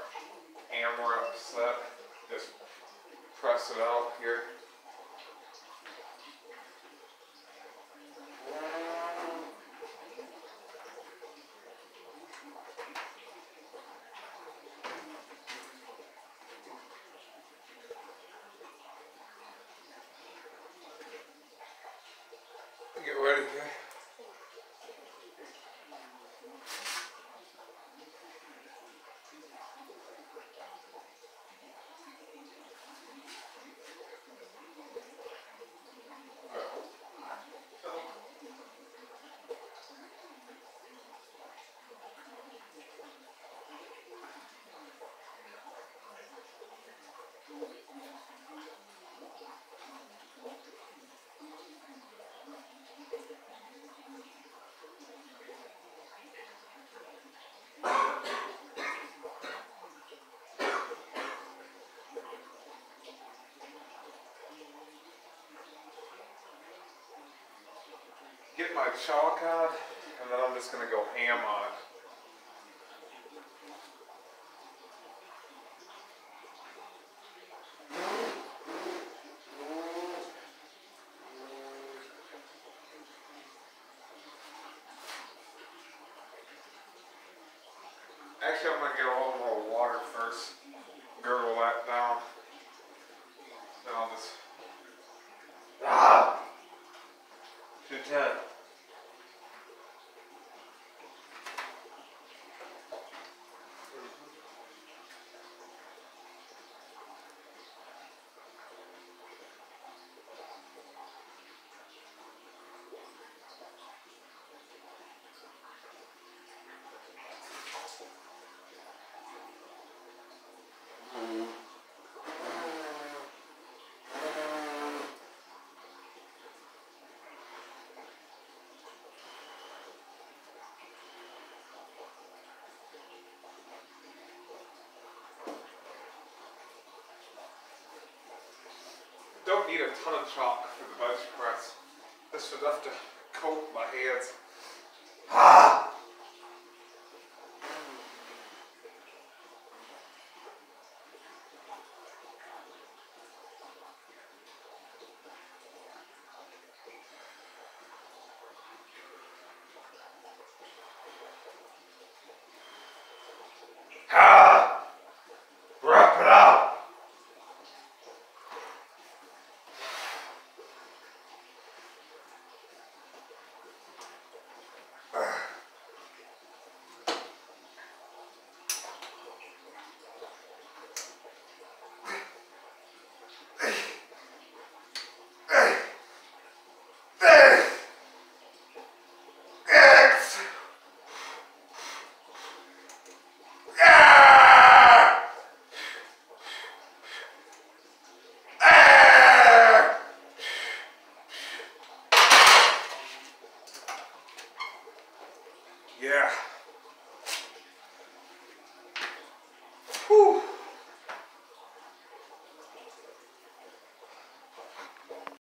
hammer up set. Just press it out here. Get ready here. Get my chalk on, and then I'm just going to go ham on it. Actually, I'm going to get a little more water first. Gurgle that down. Then I'll just... Ah! 210. Don't need a ton of chalk for the bench press. This is enough to coat my hands. Ah! Ah! Wrap it up! Yeah.